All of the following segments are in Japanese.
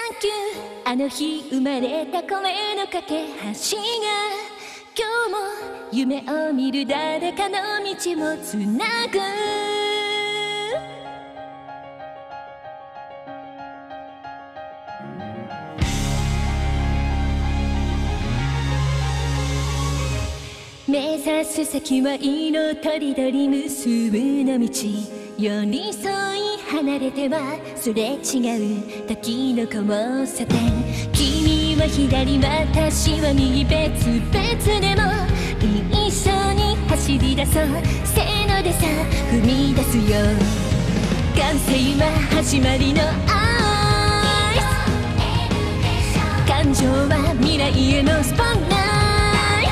ンキューあの日生まれた声の架け橋が今日も夢を見る誰かの道をつなぐ目指す先は色とりどり結ぶの道寄り添い離れてはすれ違う時の交差点君は左私は右別々でも一緒に走り出そうせーのでさ踏み出すよ完成は始まりのアイス感情は未来へのスポンライ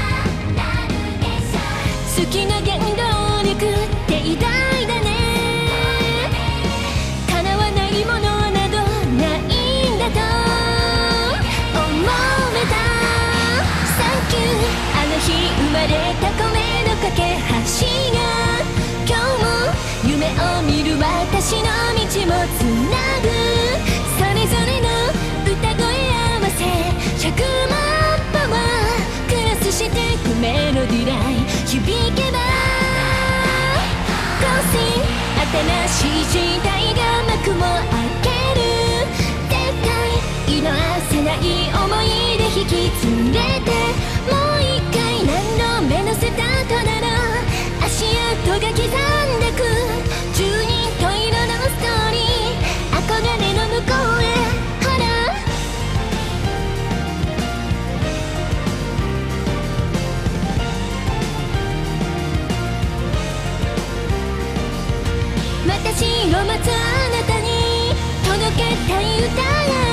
ト好きな原動力って偉大だね叶わないものなどないんだと思えたサンキューあの日生まれた声の架け橋が今日も夢を見る私の道をつなぐそれぞれの歌声合わせ100万パワークラスしてくメロディライ響けば新しい時代が幕を開ける絶対色あせない想いで引き連れてもう一回何度目のスタートなら足跡が刻んでく十人十色のストーリー憧れの向こうへほら私を待つあなたに届けたい歌や